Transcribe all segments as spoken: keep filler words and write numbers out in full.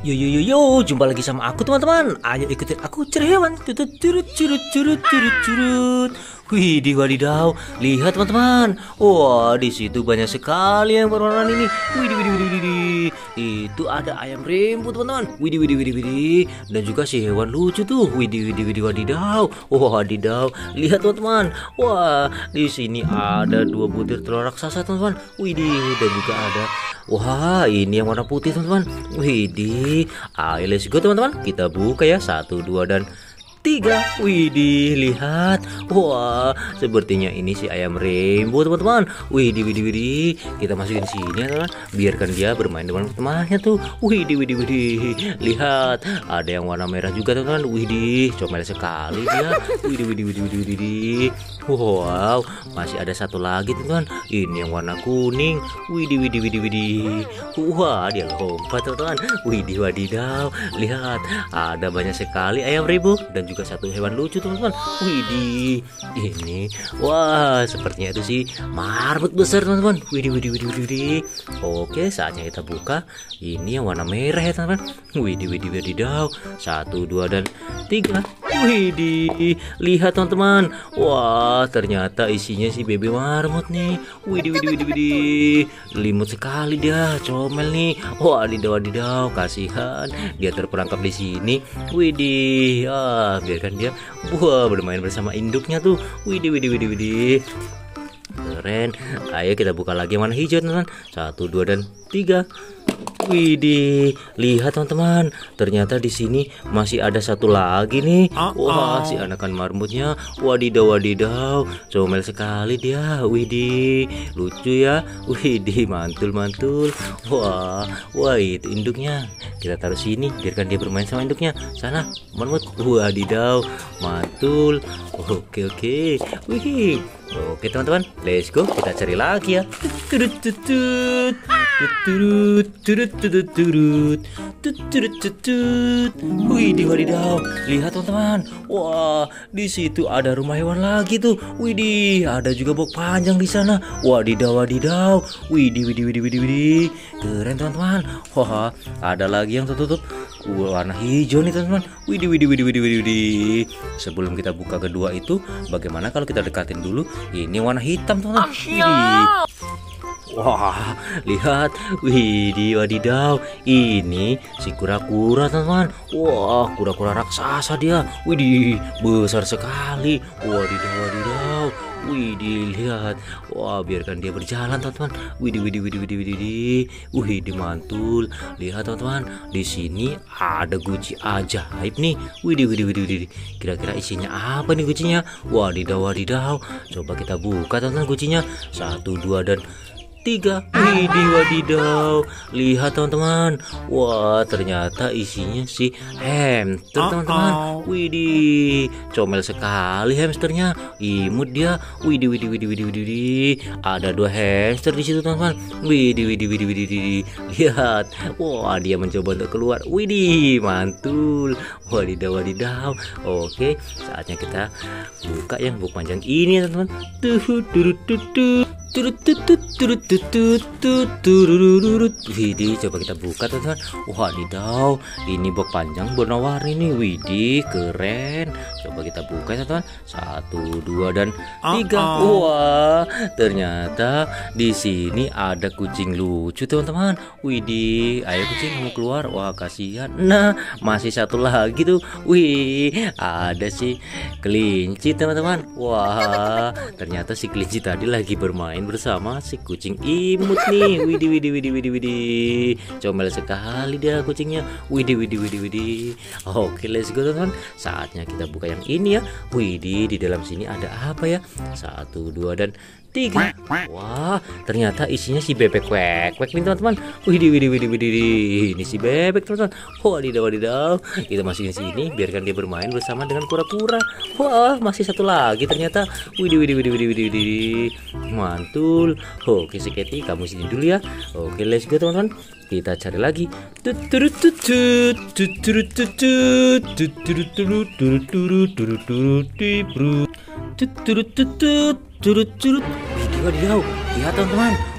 Yo yo yo yo, jumpa lagi sama aku teman-teman. Ayo ikutin aku cari hewan. Tutut curut curut curut curut curut. Wih, di wadidaw, lihat teman-teman. Wah, di situ banyak sekali yang berwarna ini. Wih, wih, wih, wih, wih. Itu ada ayam rainbow teman-teman. Wih, wih, wih, wih, wih. Dan juga si hewan lucu tuh. Wih, wih, wih, wih, wadidaw. Wah, wadidaw. Lihat teman-teman. Wah, di sini ada dua butir telur raksasa teman-teman. Wih, dan juga ada. Wah, ini yang warna putih teman-teman. Widih, ayo let's go teman-teman. Kita buka ya, satu, dua, dan tiga. Widih, lihat. Wah, sepertinya ini si ayam rainbow teman-teman. Widih, widih, widih. Kita masukin sini ya teman. Biarkan dia bermain dengan temannya tuh. Widih, widih, widih. Lihat, ada yang warna merah juga teman-teman. Widih, comel sekali dia. Widih, widih, widih, widih, widih. Wow, masih ada satu lagi teman-teman. Ini yang warna kuning. Widih, widih, widih, widih. Wah, dia lompat teman-teman. Widih, wadidaw. Lihat, ada banyak sekali ayam rainbow dan juga satu hewan lucu teman-teman. Widih, ini wah sepertinya itu sih marmut besar teman-teman. Widih, widih, widih, widih. Oke, saatnya kita buka. Ini yang warna merah ya teman-teman. Widih, widih, wadidaw. Satu, dua, dan tiga. Widih, lihat teman-teman. Wah, ternyata isinya si bebek marmut nih. Widih, widih, widih, widih. Limut sekali dia, comel nih. Wah, wadidaw, wadidaw, kasihan dia terperangkap di sini. Widih, ah, biarkan dia wah bermain bersama induknya tuh. Widih, widih, widih, widih. Keren. Ayo kita buka lagi yang warna hijau teman-teman. Satu, dua, dan tiga. Widih, lihat teman-teman. Ternyata di sini masih ada satu lagi nih. Wah, si anakan marmutnya. Wadidaw, wadidaw, comel sekali dia. Widih, lucu ya. Widih, mantul, mantul. Wah, wah itu induknya. Kita taruh sini, biarkan dia bermain sama induknya. Sana, marmut. Wadidaw, mantul. Oke, oke. Wih. Oke teman-teman, let's go. Kita cari lagi ya. Turut tutut, turut turut turut turut turut turut. Wih, di wadidaw. Lihat teman-teman. Wah, di situ ada rumah hewan lagi tuh. Widih, ada juga bok panjang di sana. Wadidaw, wadidaw. Widih, widih, widih, widih, widih. Keren teman-teman. Wah, ada lagi yang tertutup warna hijau nih teman-teman. Widih, widih, widih, widih, widih, widih. Sebelum kita buka kedua itu, bagaimana kalau kita dekatin dulu? Ini warna hitam teman-teman. Widih. Wah, lihat. Widih, wadidaw. Ini si kura-kura teman-teman. Wah, kura-kura raksasa dia. Widih, besar sekali. Wadidaw, wadidaw. Widih, lihat. Wah, biarkan dia berjalan teman-teman. Widih, widih, widih, widih, widih. Widih, mantul. Lihat teman-teman, di sini ada guci ajaib nih. Widih, widih, widih, widih. Kira-kira isinya apa nih gucinya? Wadidaw, wadidaw. Coba kita buka teman-teman gucinya. Satu, dua, dan tiga. Widih, wadidaw. Lihat teman-teman. Wah, ternyata isinya si hamster teman-teman. Widih, comel sekali hamsternya. Imut dia. Widih, widih, widih, widih, widih. Ada dua hamster di situ teman-teman. Widih, widih, widih, widih, widih. Lihat. Wah, dia mencoba untuk keluar. Widih, mantul. Wadidaw, wadidaw. Oke, saatnya kita buka yang buk panjang ini teman-teman. Tuh, turut tutut. Turut tutut turut tutut tutut turut. Widih, coba kita buka teman-teman. Wadidaw, ini box panjang warna-warni nih. Widih, keren. Coba kita buka teman-teman. Satu, dua, dan tiga. Wah, ternyata di sini ada kucing lucu teman-teman. Widih, ayo kucing kamu keluar. Wah, kasihan. Nah, masih satu lagi tuh. Wih, ada si kelinci teman-teman. Wah, ternyata si kelinci tadi lagi bermain bersama si kucing imut nih. Widih, widih, widih, widih, widih. Comel sekali dia kucingnya. Widih, widih, widih, widih. Oke, let's go teman-teman. Saatnya kita buka yang ini ya. Widih, di dalam sini ada apa ya? Satu, dua, dan tiga. Wah, ternyata isinya si bebek kwek kwek nih teman-teman. Widih, widih, widih, widih. Ini si bebek teman-teman. Wadidaw, wadidaw. Kita masukin sini, biarkan dia bermain bersama dengan kura-kura. Wah, masih satu lagi ternyata. Widih, widih, widih, widih, widih, widih. Mantul. Oke, si Kitty, kamu sini dulu ya. Oke, let's go teman-teman. Kita cari lagi. Tuturut tutut, tuturut tutut, tuturut turut, turut turut, turut turut, tuturut tutut, turut turut. Widih, wadidaw. Lihat teman-teman. Wah,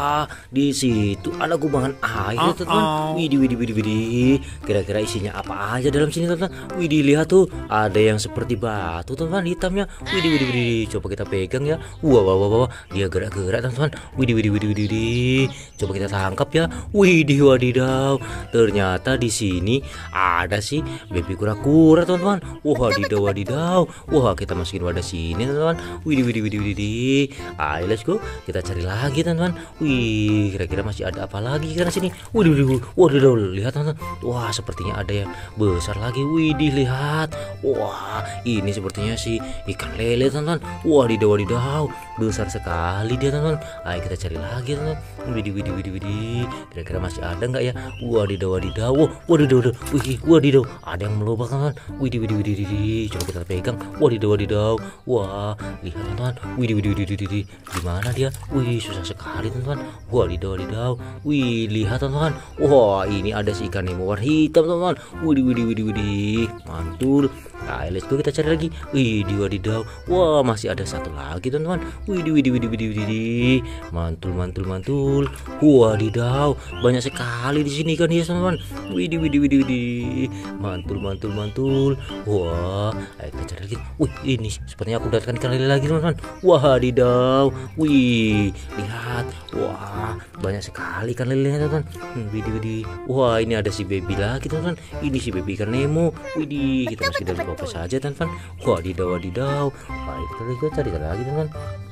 Wah, di situ ada kubangan air, Uh-oh. teman-teman. Widih, widih, widih, widih. Kira-kira isinya apa aja dalam sini, teman-teman? Widih, lihat tuh, ada yang seperti batu, teman-teman, hitamnya. Widih, widih, widih. Coba kita pegang ya. Wah, wah, wah, wah. Dia gerak-gerak, teman-teman. Widih, widih, widih, widih, widih. Coba kita tangkap ya. Widih, wadidaw. Ternyata di sini ada sih baby kura-kura, teman-teman. Wah, wadidaw, wadidaw. Wah, kita masukin wadah sini, teman-teman. Widih, widih, widih, widih. Ayo, let's go. Kita cari lagi, teman-teman. Wih, kira-kira masih ada apa lagi kan sini? Widih, widih, waduh, lihat, teman-teman. Wah, sepertinya ada yang besar lagi. Widih, lihat. Wah, ini sepertinya sih ikan lele, teman-teman. Wadidaw, wadidaw, besar sekali dia, teman-teman. Ayo kita cari lagi, teman-teman. Widih, widih, widih, widih. Kira-kira masih ada nggak ya? Wadidaw, wadidaw. Wah, wadidaw, wadidaw. Wih, wadidaw. Ada yang melubang, teman-teman. Widih, widih, widih, widih. Coba kita pegang. Wadidaw, wadidaw. Wah, lihat, teman-teman. Widih, widih, widih, widih. Di mana dia? Wih, susah sekali, teman-teman. Wadidaw, wadidaw. Wih, lihat, teman-teman. Wah, ini ada si ikan nemo warna hitam, teman-teman. Widih, widih, widih, widih. Mantul. Nah, let's go, kita cari lagi. Widih, wadidaw. Wah, masih ada satu lagi, teman-teman. Widih, widih, widih, widih, widih. Mantul, mantul, mantul. Wadidaw, banyak sekali di sini kan ya, teman-teman. Widih, widih, widih, widih. Mantul, mantul, mantul. Wah, ayo kita cari lagi. Wih, ini sepertinya aku dapatkan ikan lele lagi, teman-teman. Wadidaw. Wih, lihat. Wah, banyak sekali ikan lelenya, teman-teman. Hmm, widih, widih. Wah, ini ada si baby lagi, teman-teman. Ini si baby ikan Nemo. Widih, kita masih dalam apa saja, teman-teman. Wadidaw, wadidaw. Ayo kita lagi cari lagi, teman-teman.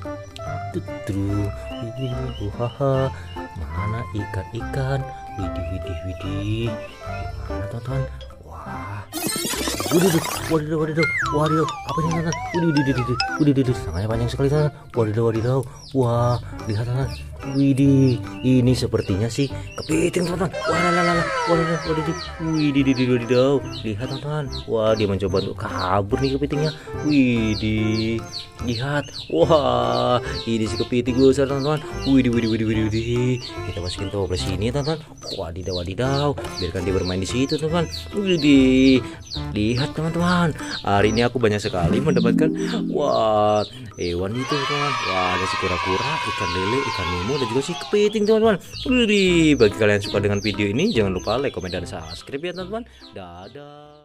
Tutu, widih, haha. Mana ikan-ikan? Widih, widih, widih. Mana, teman-teman? Wah. Waduh, wadidaw, wadidaw, wadidaw, apa ini, teman-teman? Widih, widih, widih, widih, widih, tangannya panjang sekali, teman-teman. Wadidaw, wadidaw. Wah, lihat, teman-teman. Widih, ini sepertinya sih kepiting, teman-teman. Wah, lah, lah, lah, wadidaw, wadidaw, widih, widih, wadidaw. Lihat, teman-teman. Wah, dia mencoba untuk kabur nih kepitingnya. Widih, lihat. Wah, ini si kepiting besar, teman-teman. Widih, widih, widih, widih, widih. Kita masukin toples sini, teman-teman. Wadidaw, wadidaw. Biarkan dia bermain di situ, teman-teman. Widih, lihat, teman-teman. Hari ini aku banyak sekali mendapatkan wah hewan itu, teman-teman. Wah, ada si kura-kura, ikan lele, ikan nemo, dan juga si kepiting, teman-teman. Widih, bagi kalian yang suka dengan video ini, jangan lupa like, komen, dan subscribe ya, teman-teman. Dadah.